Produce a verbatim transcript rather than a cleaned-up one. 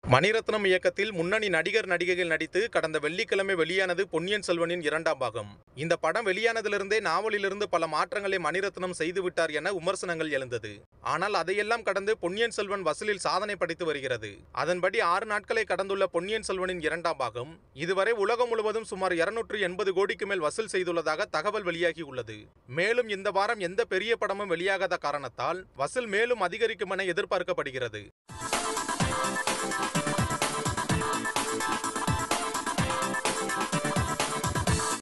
மணிரத்னம் இயக்கத்தில் முன்னணி நடிகர் நடிகைகள் நடித்து கடந்த வெள்ளிக்கிழமை வெளியானது பொன்னியின் செல்வனின் இரண்டாம் பாகம். இந்த படம் வெளியானதிலிருந்தே நாவலிலிருந்து பல மாற்றங்களை மணிரத்னம் செய்துவிட்டார் என விமர்சனங்கள் எழுந்தது. ஆனால் அதையெல்லாம் கடந்து பொன்னியின் செல்வன் வசூலில் சாதனை படைத்து வருகிறது. அதன்படி ஆறு நாட்களை கடந்துள்ள பொன்னியின் செல்வனின் இரண்டாம் பாகம் இதுவரை உலகம் முழுவதும் சுமார் இருநூற்று எண்பது கோடிக்கு மேல் வசூல் செய்துள்ளதாக தகவல் வெளியாகி உள்ளது. மேலும் இந்த வாரம் எந்த பெரிய படமும் வெளியாகாத காரணத்தால் வசூல் மேலும் அதிகரிக்கும் என எதிர்பார்க்கப்படுகிறது.